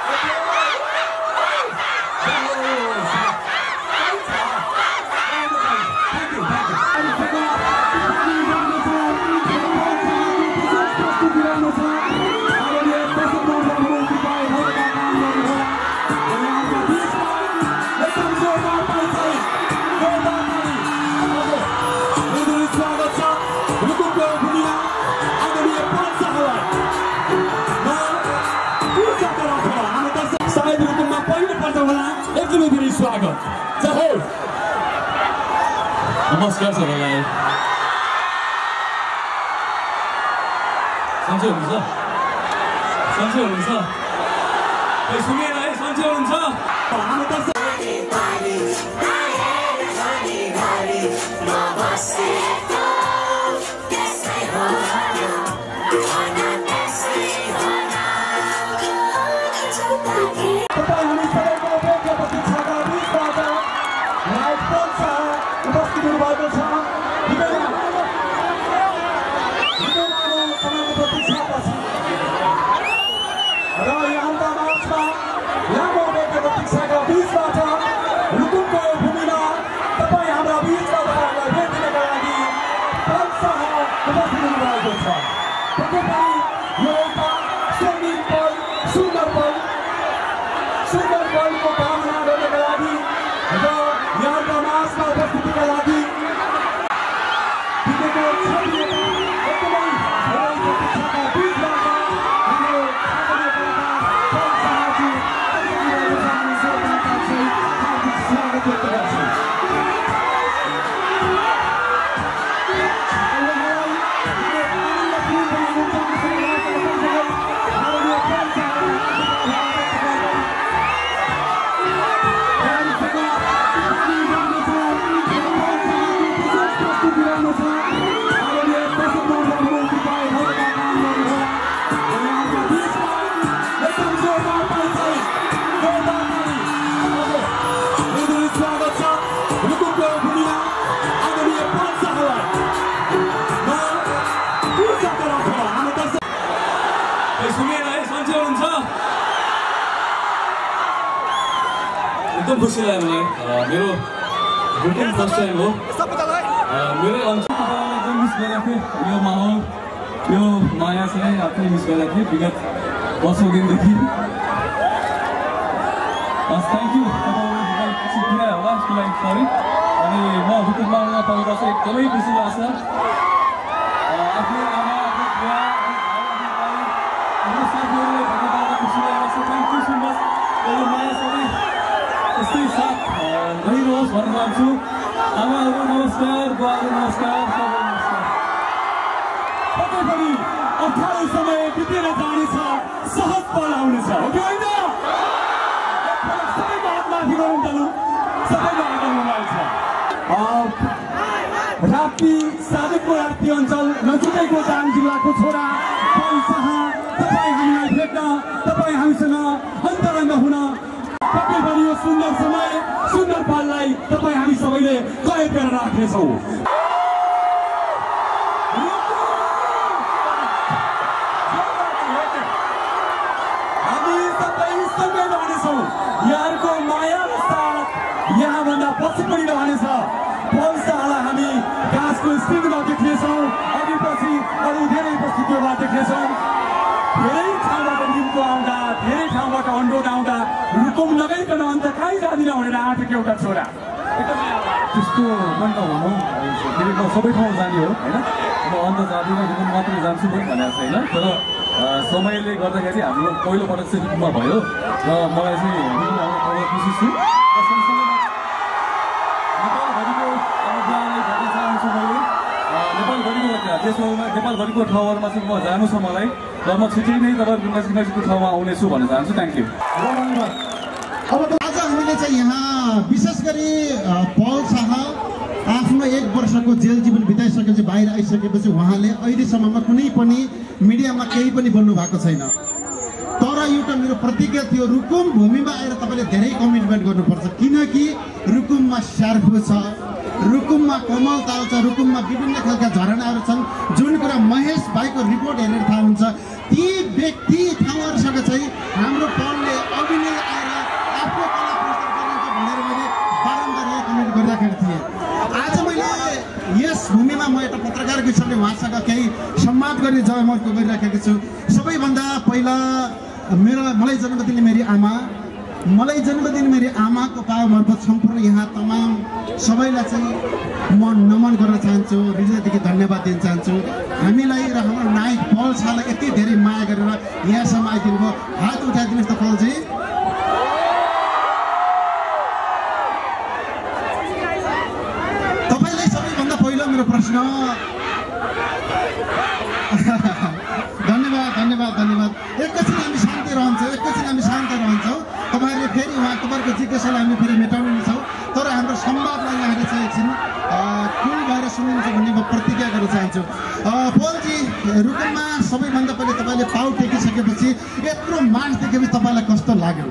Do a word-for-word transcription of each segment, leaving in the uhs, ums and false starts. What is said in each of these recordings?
स्वागत नमस्कार सबैलाई सन्चै हुनुहुन्छ सन्चै हुनुहुन्छ सुनेर है सन्चै हुनुहुन्छ एकदम खुसी लाग्यो मलाई मेरो रुकुम फर्स्ट टाइम हो मेरो अञ्चललाई एकदम मिस गरेको थिएँ यो माहौल यो माया चाहिँ आफै मिस गरेको थिएँ विगत वर्षौँ दिनदेखि थ्याङ्क यू तपाईँलाई पछि पुऱ्यायो होला त्यसको लागि सरी अनि म रुकुममा आउन पाउँदा चाहिँ एकदमै खुसी लाग्छ आफ्नो आमा आफ्नो बुवा आफ्नो साथीहरूले भेट्न पाउँदा खुसी लागेको छ थ्याङ्क यू सो मच यो माया सबै यस्तै साथ रहिरहोस् भन्न चाहन्छु आमाहरू नमस्कार बुवाहरू नमस्कार सबै नमस्कार पक्कै पनि अप्ठ्यारो समय बितेर जानेछ सहज पल आउनेछ हो कि होइन सबैको हात माथि गरौँ चलु सबैको हात मोबाइल छ राप्ती साधकको राप्ती अञ्चल नजिकैको दाङ जिल्लाको छोरा पल शाह तपाईँ हामीलाई भेट्न तपाईँ हामीसँग अन्तरङ्ग हुन पक्कै पनि यो सुन्दर समय सुन्दर पललाई तपाईँ हामी सबैले कैद गरेर राख्नेछौँ हामी सबै सँगै रहनेछौँ यहाँको माया र साथ यहाँभन्दा पछि पनि रहनेछ पल शाहलाई हामी घाँसको स्टिङमा देख्नेछौँ अघि पछि अरू धेरै प्रस्तुतिहरूमा देख्नेछौँ धेरै ठाउँबाट निम्तो आउँदा धेरै ठाउँबाट अन्डोड आउँदा रुकुम लगाइकन अन्त कहीँ जाँदिन भनेर आँटेको एउटा छोरा त्यस्तो मन त भनौँ फेरि म सबै ठाउँ जाने हो होइन म अन्त जाँदिनँ रुकुम मात्रै जान्छु पनि भनेको छैन तर समयले गर्दाखेरि हाम्रो पहिलोपटक चाहिँ रुकुममा भयो र मलाई चाहिँ रुकुम आउन पाउँदा खुसी छु नेपालभरिको बुवालाई भेट्न चाहन्छु मैले नेपालभरिको देशमा नेपालभरिको ठाउँहरूमा चाहिँ म जानु छ मलाई र म छिटै नै तपाईँको नजिक नजिकको ठाउँमा आउनेछु भन्न चाहन्छु थ्याङ्क यू अब आज हामीले चाहिँ यहाँ विशेष गरी पल शाह आफ्नो एक वर्षको जेल जीवन बिताइसकेपछि बाहिर आइसकेपछि उहाँले अहिलेसम्ममा कुनै पनि मिडियामा केही पनि बोल्नु भएको छैन तर एउटा मेरो प्रतिज्ञा थियो रुकुम भूमिमा आएर तपाईँले धेरै कमिटमेन्ट गर्नुपर्छ किनकि रुकुममा स्यार्फो छ रुकुममा कमल ताल छ रुकुममा विभिन्न खालका झरनाहरू छन् जुन कुरा महेश भाइको रिपोर्ट हेरेर थाहा हुन्छ ती व्यक्ति ठाउँहरूसँग चाहिँ हाम्रो पलले गरी जयमतको गरिराखेको छु। सबैभन्दा पहिला मेरो मलाई जन्म दिने मेरी आमा मलाई जन्म दिने मेरी आमाको पाव मार्फत सम्पूर्ण यहाँ तमाम सबैलाई चाहिँ म नमन गर्न चाहन्छु, हृदयदेखि धन्यवाद दिन चाहन्छु। हामीलाई र हाम्रो नायक पल शाहलाई यति धेरै माया गरेर यहाँसम्म आइदिनु भयो। हात उठाइदिनुहोस् त पलजी। तपाईँलाई सबैभन्दा पहिलो मेरो प्रश्न धन्यवाद धन्यवाद धन्यवाद। एकैछिन हामी शान्ति रहन्छौँ, एकैछिन हामी शान्त रहन्छौँ। तपाईँहरूले फेरि उहाँ तपाईँहरूको जिज्ञासालाई हामी फेरि मेटाउनेछौँ, तर हाम्रो संवादलाई यहाँले चाहिँ एकछिन कुन भएर सुन्नुहुन्छ भन्ने म प्रतिज्ञा गर्न चाहन्छु। पोलजी, रुकुममा सबैभन्दा पहिले तपाईँले पाउ टेकिसकेपछि यत्रो मार्च देखेपछि तपाईँलाई कस्तो लाग्यो?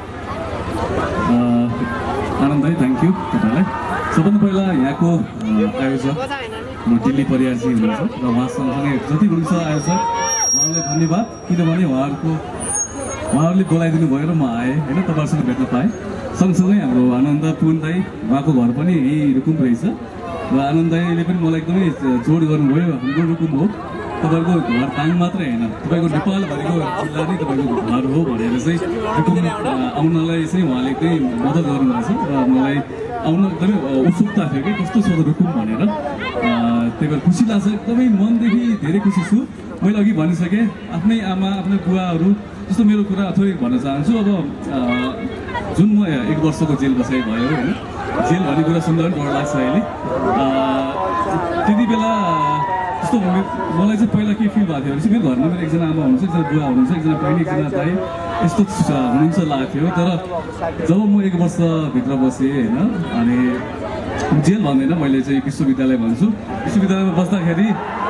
आनन्द भाइ, थ्याङ्क यू तपाईँलाई। सबभन्दा पहिला यहाँको आयोजक म दिल्ली परियारजी हुनुहुन्छ र उहाँ सँगसँगै जति हुनुहुन्छ आयोजक उहाँलाई धन्यवाद, किनभने उहाँहरूको उहाँहरूले बोलाइदिनु भयो र म आएँ होइन, तपाईँहरूसँग भेट्न पाएँ। सँगसँगै हाम्रो आनन्द पुन दाई, उहाँको घर पनि यही रुकुम रहेछ र आनन्द दाईले पनि मलाई एकदमै जोड गर्नुभयो। हाम्रो रुकुम हो, तपाईँको घर ताङ मात्रै होइन, तपाईँको नेपालभरिको जिल्ला नै तपाईँको घर हो भनेर चाहिँ रुकुम आउनलाई चाहिँ उहाँले एकदमै मद्दत गर्नुभएको छ र मलाई आउन एकदमै उत्सुकता थियो कि कस्तो छ रुकुम भनेर। त्यही भएर खुसी लाग्छ, एकदमै मनदेखि धेरै खुसी छु। मैले अघि भनिसकेँ, आफ्नै आमा आफ्नै बुवाहरू जस्तो मेरो कुरा थोरै भन्न चाहन्छु। अब जुन म एक वर्षको जेल बसाइ भयो होइन, जेल भन्ने कुरा सुन्दा पनि डर लाग्छ अहिले। त्यति बेला जस्तो मलाई चाहिँ पहिला के फिल भएको थियो भने चाहिँ मेरो घरमा मेरो एकजना आमा हुनुहुन्छ, एकजना बुवा हुनुहुन्छ, एकजना बहिनी, एकजना दाइ यस्तो हुनुहुन्छ लागेको थियो। तर जब म एक वर्षभित्र बसेँ होइन, अनि जेल भन्दैन, मैले चाहिँ विश्वविद्यालय भन्छु, विश्वविद्यालयमा बस्दाखेरि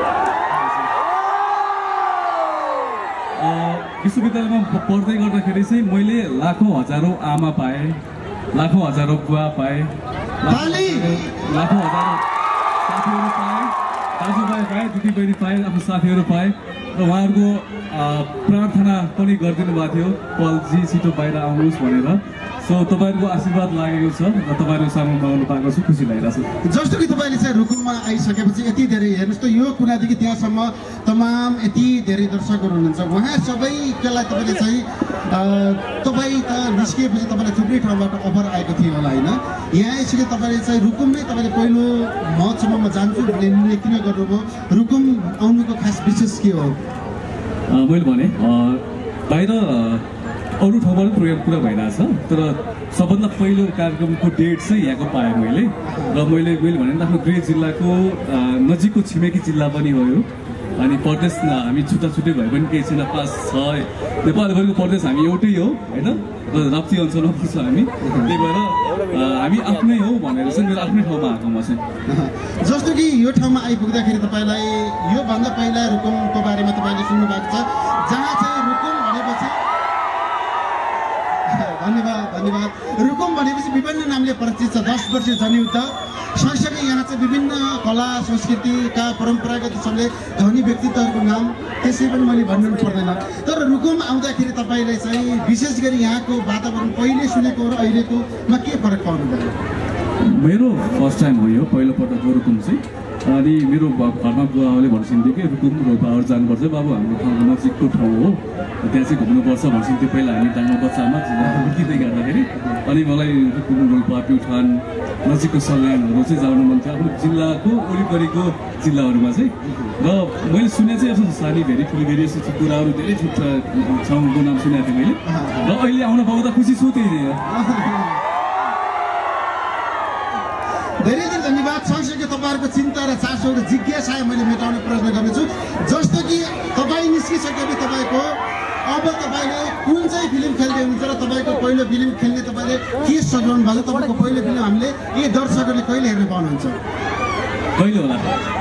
विश्वविद्यालयमा पढ्दै गर्दाखेरि चाहिँ मैले लाखौँ हजारौँ आमा पाएँ, लाखौँ हजारौँ बुवा पाएँ, लाखौँ हजारौँ साथीहरू पाएँ, दाजुभाइ पाएँ, दिदीबहिनी पाएँ, आफ्नो साथीहरू पाएँ र उहाँहरूको प्रार्थना पनि गरिदिनु भएको थियो, पलजी छिटो बाहिर आउनुहोस् भनेर। सो तपाईँहरूको आशीर्वाद लागेको छ र तपाईँहरूको सामु पाउनु पाएको छु, खुसी लागिरहेको छ। जस्तो कि तपाईँले चाहिँ रुकुममा आइसकेपछि यति धेरै हेर्नुहोस् त, यो कुनादेखि त्यहाँसम्म तमाम यति धेरै दर्शकहरू हुनुहुन्छ, उहाँ सबैलाई तपाईँले चाहिँ तपाईँ त निस्किएपछि तपाईँलाई थुप्रै ठाउँबाट अफर आएको थियो होला होइन, यहाँ आइसके तपाईँले चाहिँ रुकुम नै तपाईँले पहिलो महोत्सवमा जान्छु भन्ने निर्णय किन गर्नुभयो? रुकुम आउनुको खास विशेष के हो? मैले भने बाहिर अरू ठाउँबाट प्रोग्राम पुरा भइरहेछ, तर सबभन्दा पहिलो कार्यक्रमको डेट चाहिँ यहाँको पाएँ मैले। र मैले मैले भने आफ्नो गृह जिल्लाको नजिकको छिमेकी जिल्ला पनि हो यो, अनि प्रदेश हामी छुट्टा छुट्टै भए पनि केही छैन, पाँच छ नेपालभरिको प्रदेश हामी एउटै हो होइन, र राप्ती अञ्चलमा पर्छ हामी। त्यही भएर हामी आफ्नै हो भनेर चाहिँ मेरो आफ्नै ठाउँमा आएको म चाहिँ। जस्तो कि यो ठाउँमा आइपुग्दाखेरि तपाईँलाई योभन्दा पहिला रुकुमको बारेमा तपाईँले सुन्नु भएको छ, जहाँ चाहिँ रुकुम भनेपछि धन्यवाद धन्यवाद रुकुम भनेपछि विभिन्न नामले परिचित छ। दस वर्षीय जनयुद्ध सँगसँगै यहाँ चाहिँ विभिन्न कला संस्कृतिका परम्परागत हिसाबले धनी व्यक्तित्वहरूको नाम त्यसै पनि मैले भन्नु पर्दैन। तर रुकुम आउँदाखेरि तपाईँले चाहिँ विशेष गरी यहाँको वातावरण पहिले सुनेको र अहिलेकोमा के फरक पाउनुभयो? मेरो फर्स्ट टाइम हो यो, पहिलोपटक हो रुकुम चाहिँ। अनि मेरो घरमा बुवाले भनिसिन्थ्यो कि रुकुम रोपाहरू जानुपर्छ बाबु, हाम्रो ठाउँको नजिकको ठाउँ हो, त्यहाँ चाहिँ घुम्नुपर्छ भनिसिन्थ्यो पहिला हामी टाङ्गो बच्चामा हुर्किँदै गर्दाखेरि। अनि मलाई रुकुम रोल्पा प्युठान नजिकको सल्यानहरू चाहिँ जानु मन थियो, आफ्नो जिल्लाको वरिपरिको जिल्लाहरूमा चाहिँ। र मैले सुने चाहिँ यस्तो सानी भेरी ठुली भेरी यस्तो कुराहरू धेरै छुट्टा ठाउँको नाम सुनेको थिएँ मैले, र अहिले आउन पाउँदा खुसी छु। त्यही नै धेरै धेरै धन्यवाद। सँगसँगै तपाईँहरूको चिन्ता र चासो र जिज्ञासा मैले मेटाउने प्रयत्न गर्नेछु। जस्तो कि तपाईँ निस्किसकेपछि तपाईँको अब तपाईँले कुन चाहिँ फिल्म खेल्दै हुनुहुन्छ र तपाईँको पहिलो फिल्म खेल्ने तपाईँले के सजाउनु भएको छ? तपाईँको पहिलो फिल्म हामीले यी दर्शकहरूले कहिले हेर्न पाउनुहुन्छ? कहिले होला?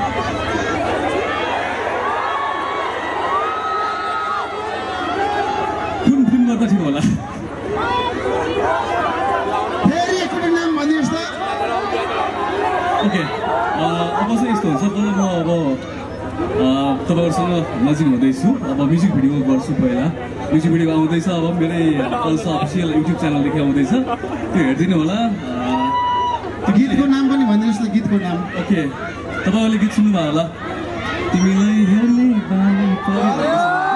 कुन फिल्म गर्दा ठिक होला? फेरि एकपल्ट नाम भनिदिनुहोस् त। ओके, अब चाहिँ यस्तो हुन्छ, तर म अब तपाईँहरूसँग नजिक हुँदैछु, अब म्युजिक भिडियो गर्छु पहिला। म्युजिक भिडियो आउँदैछ, अब मेरै पल्स अफिसियल युट्युब च्यानलदेखि आउँदैछ, त्यो हेरिदिनु होला। गीतको नाम पनि भनिदिनुहोस् न, गीतको नाम। ओके, तपाईँहरूले गीत सुन्नुभयो होला? तिमीलाई हेर्ने बानी पर्यो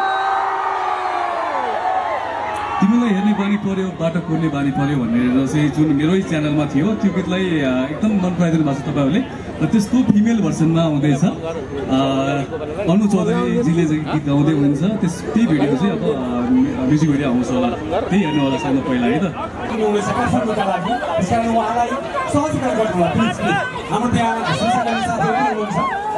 तिमीलाई हेर्ने बानी पर्यो बाटो कुर्ने बानी पर्यो भनेर चाहिँ जुन मेरै च्यानलमा थियो त्यो गीतलाई एकदम मन पराइदिनु भएको छ तपाईँहरूले र त्यसको फिमेल भर्सनमा आउँदैछ अनु चौधरीजीले चाहिँ गीत गाउँदै हुनुहुन्छ त्यस त्यही भिडियो चाहिँ अब म्युजिक भिडियो आउँछ होला त्यही हेर्नु होला सानो पहिला है त हाम्रो त्यहाँ संसारका साथीहरू हुनुहुन्छ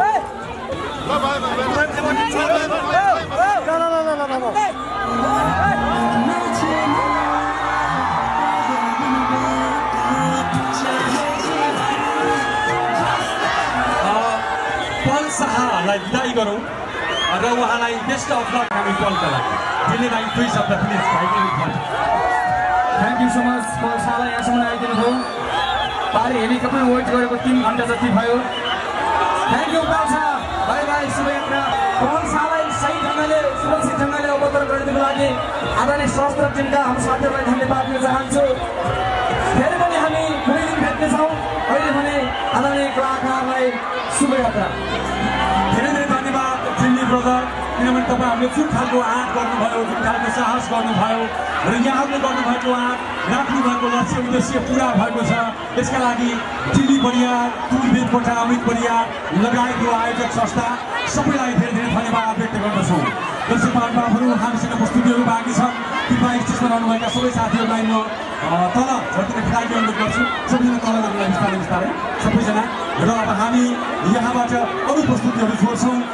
पल शाहलाई विदाई गरौँ र उहाँलाई बेस्ट अफ लक हामी पलका लागि दिल्ली भाइ दुई शब्द please thank you so much पल शाहलाई यहाँसम्म आइदिनु भयो पारी हेलिकप्टर वेट गरेको तिन घन्टा जति भयो थ्याङ्क यू पल शाह बाई बाई शुभयात्रा पल शाहलाई सही ढङ्गले सुरक्षित ढङ्गले अवतरण गरिदिनुको लागि आदरणीय सशस्त्र टिमका हाम्रो साथीहरूलाई धन्यवाद दिन चाहन्छु फेरि पनि हामी कुनै दिन भेट्नेछौँ अहिले भने आदरणीय कलाकारलाई शुभयात्रा धेरै धेरै धन्यवाद दिल्ली ब्रदर किनभने तपाईँहरूले जुन खालको आँट गर्नुभयो जुन खालको साहस गर्नुभयो र यहाँहरूले गर्नुभएको आँट राख्नु भएको लक्ष्य उद्देश्य पुरा भएको छ यसका लागि दिल्ली परियार तुलबीर कोठा अमित परियार लगायतको आयोजक संस्था सबैलाई धेरै धेरै धन्यवाद व्यक्त गर्दछौँ दर्शक महानुभावहरू हामीसँग प्रस्तुतिहरू बाँकी छन् कृपया स्टेजमा रहनुभएका सबै साथीहरूलाई म तल झर्किने खेलाडी अनुरोध गर्छु सबैजना तल गर्नलाई बिस्तारै बिस्तारै सबैजना र अब हामी यहाँबाट अरू प्रस्तुतिहरू जोड्छौँ।